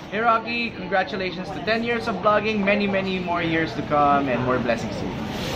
Hey Rocky, congratulations to 10 years of vlogging, many more years to come, and more blessings to you.